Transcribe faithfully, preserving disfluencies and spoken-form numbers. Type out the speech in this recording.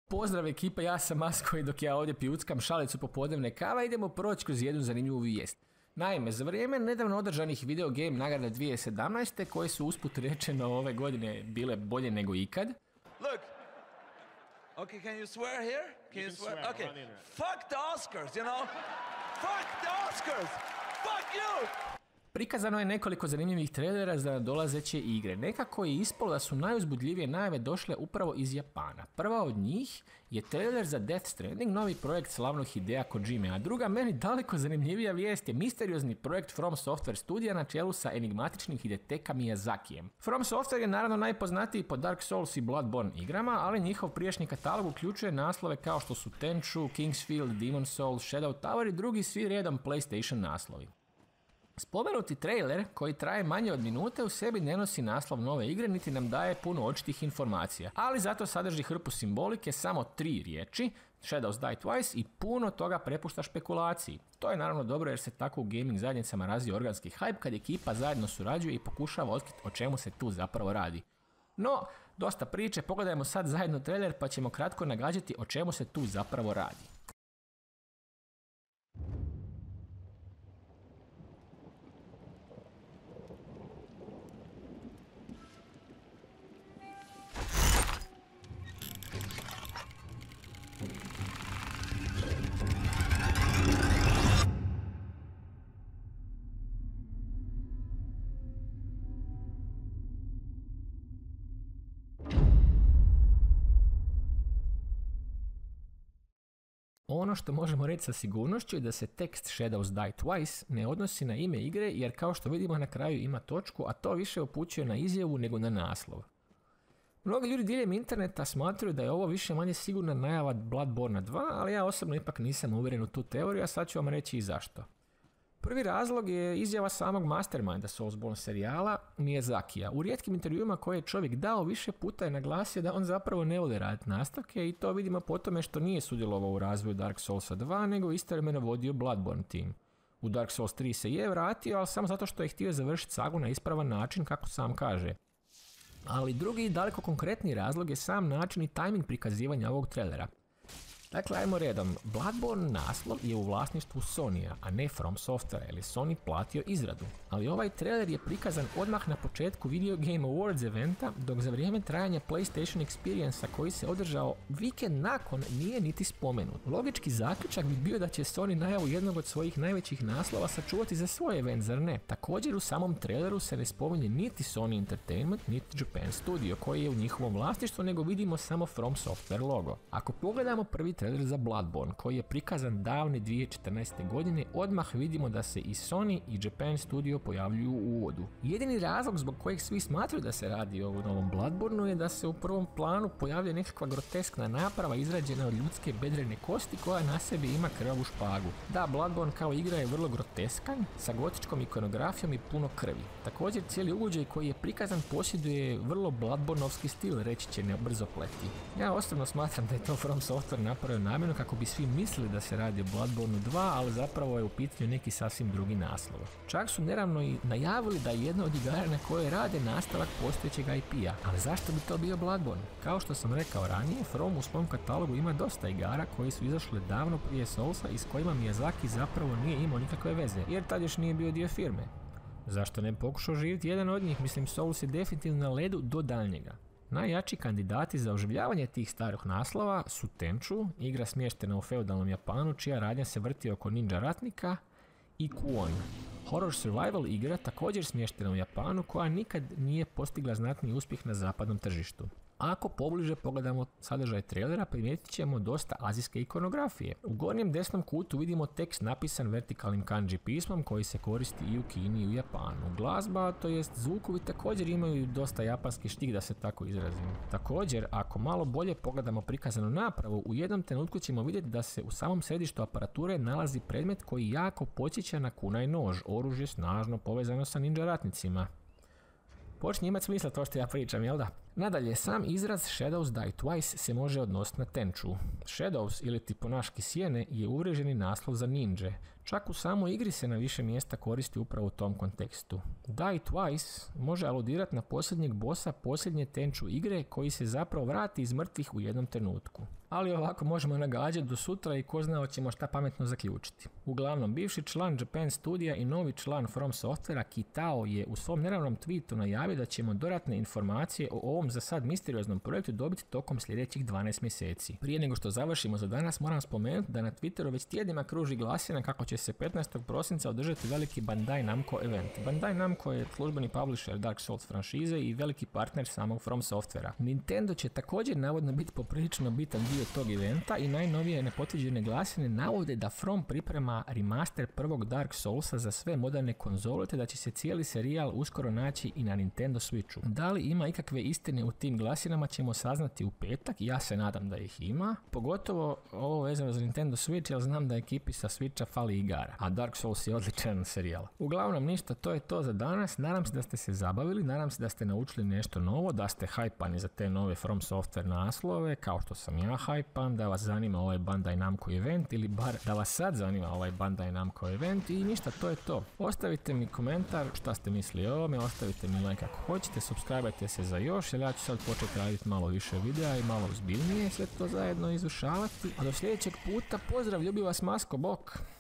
Pozdrav ekipa, ja sam Masko i dok ja ovdje pijuckam šalicu popodnevne kava idemo proći kroz jednu zanimljivu vijest. Naime, za vrijeme nedavno održanih Video Game nagrade dvije tisuće sedamnaeste koje su usput rečeno ove godine bile bolje nego ikad. Look. Okay, can you swear here? Can you, you can swear? swear? Okay. Fuck the Oscars, you know? Fuck the Oscars! Fuck you! Prikazano je nekoliko zanimljivih trailera za dolazeće igre. Nekako je ispalo da su najuzbudljivije najave došle upravo iz Japana. Prva od njih je trailer za Death Stranding, novi projekt slavnog Hidea Kojime, a druga meni daleko zanimljivija vijest je misteriozni projekt From Software studija na čelu sa enigmatičnim Hidetaka Miyazakijem. From Software je naravno najpoznatiji po Dark Souls i Bloodborne igrama, ali njihov prijašnji katalog uključuje naslove kao što su Tenchu, King's Field, Demon's Souls, Shadow Tower i drugi svi redom PlayStation naslovi. Spomenuti trailer, koji traje manje od minute, u sebi ne nosi naslov nove igre, niti nam daje puno očitih informacija, ali zato sadrži hrpu simbolike, samo tri riječi, Shadows Die Twice, i puno toga prepušta špekulaciji. To je naravno dobro jer se tako u gaming zajednicama razvija organski hype kad ekipa zajedno surađuje i pokušava otkriti o čemu se tu zapravo radi. No, dosta priče, pogledajmo sad zajedno trailer pa ćemo kratko nagađati o čemu se tu zapravo radi. Ono što možemo reći sa sigurnošću je da se tekst Shadows Die Twice ne odnosi na ime igre jer kao što vidimo na kraju ima točku, a to više upućuje na izjavu nego na naslov. Mnogi ljudi diljem interneta smatraju da je ovo više manje sigurna najava Bloodborne dva, ali ja osobno ipak nisam uvjeren u tu teoriju, a sad ću vam reći i zašto. Prvi razlog je izjava samog masterminda Soulsborne serijala, Miyazakija. U rijetkim intervjuima koje je čovjek dao više puta je naglasio da on zapravo ne voli raditi nastavke i to vidimo po tome što nije sudjelovao u razvoju Dark Soulsa dva, nego istovremeno vodio Bloodborne team. U Dark Souls tri se je vratio, ali samo zato što je htio završiti sagu na ispravan način, kako sam kaže. Ali drugi, daleko konkretni razlog je sam način i tajming prikazivanja ovog trailera. Dakle, ajmo redom. Bloodborne naslov je u vlasništvu Sonya, a ne From Software, jer je Sony platio izradu. Ali ovaj trailer je prikazan odmah na početku Video Game Awards eventa, dok za vrijeme trajanja PlayStation Experience-a koji se održao vikend nakon nije niti spomenut. Logički zaključak bi bio da će Sony najavu jednog od svojih najvećih naslova sačuvati za svoj event, zar ne? Također u samom traileru se ne spominje niti Sony Entertainment, niti Japan Studio koji je u njihovom vlasništvu, nego vidimo samo From Software logo. Ako pogledamo prvi trailer za Bloodborne koji je prikazan davne dvije tisuće četrnaeste. godine, odmah vidimo da se i Sony i Japan Studio pojavljuju u uvodu. Jedini razlog zbog kojeg svi smatraju da se radi o novom Bloodborneu je da se u prvom planu pojavlja nekakva groteskna naprava izrađena od ljudske bedrene kosti koja na sebi ima krvavu špagu. Da, Bloodborne kao igra je vrlo groteskan, sa gotičkom ikonografijom i puno krvi. Također cijeli ugođaj koji je prikazan posjeduje vrlo Bloodborneovski stil, reći će nebrzopleti. Ja osobno smatram da je to From Software napravio namjerno kako bi svi mislili da se radi o Bloodborne dva, ali zapravo je u pitanju neki sasvim drugi naslov. Čak su neravno i najavili da je jedna od igara na kojoj rade nastavak postojećeg I P-a, ali zašto bi to bio Bloodborne? Kao što sam rekao ranije, From u svom katalogu ima dosta igara koji su izašle davno prije Soulsa i s kojima Miyazaki zapravo nije imao nikakve veze, jer tad još nije bio dio firme. Zašto ne pokušao živjeti jedan od njih? Mislim, Souls je definitivno na ledu do daljnjega. Najjači kandidati za oživljavanje tih starih naslova su Tenchu, igra smještena u feudalnom Japanu čija radnja se vrti oko ninja ratnika, i Kuon, horror survival igra također smještena u Japanu koja nikad nije postigla znatni uspjeh na zapadnom tržištu. Ako pobliže pogledamo sadržaj trailera, primijetit ćemo dosta azijske ikonografije. U gornjem desnom kutu vidimo tekst napisan vertikalnim kanji pismom koji se koristi i u Kini i u Japanu. Glazba, to jest zvukovi, također imaju dosta japanski štik, da se tako izrazim. Također, ako malo bolje pogledamo prikazanu napravu, u jednom trenutku ćemo vidjeti da se u samom središtu aparature nalazi predmet koji jako podsjeća na kunai nož, oružje snažno povezano sa ninja ratnicima. Počne imati smisla to što ja pričam, jel da? Nadalje, sam izraz Shadows Die Twice se može odnositi na Tenchu. Shadows ili tiponaški sjene je uvriježeni naslov za ninja. Čak u samoj igri se na više mjesta koristi upravo u tom kontekstu. Die Twice može aludirati na posljednjeg bossa posljednje Tenchu igre koji se zapravo vrati iz mrtvih u jednom trenutku. Ali ovako možemo nagađati do sutra i ko zna hoćemo šta pametno zaključiti. Uglavnom, bivši član Japan Studija i novi član From Softvera Kitao je u svom nedavnom tweetu najavio da ćemo dodatne informacije o ovom za sad misterioznom projektu dobiti tokom sljedećih dvanaest mjeseci. Prije nego što završimo za danas moram spomenuti da na Twitteru već tjednima kruži glasina kako će se petnaestog prosinca održati veliki Bandai Namco event. Bandai Namco je službeni publisher Dark Souls franšize i veliki partner samog From Softvera. Nintendo će također navodno biti poprilično bitan dio tog eventa i najnovije nepotvrđene glasine navode da From priprema remaster prvog Dark Soulsa za sve moderne konzole te da će se cijeli serijal uskoro naći i na Nintendo Switchu. Da li ima ikakve istine u tim glasinama ćemo saznati u petak, ja se nadam da ih ima. Pogotovo ovo vezano za Nintendo Switch jer znam da ekipi sa Switcha fali igara, a Dark Souls je odličan serijal. Uglavnom ništa, to je to za danas. Nadam se da ste se zabavili, nadam se da ste naučili nešto novo, da ste hajpani za te nove From Software naslove kao što sam ja hajpan, da vas zanima ovaj Bandai Namco event ili bar da vas sad zanima ovaj Bandai Namco event i ništa, to je to. Ostavite mi komentar šta ste mislili o ovome, ostavite mi like ako hoćete, subscribe-ajte se za još jer ja ću sad početi raditi malo više videa i malo ozbiljnije sve to zajedno izušavati. A do sljedećeg puta pozdrav, ljubi vas Masko, bok!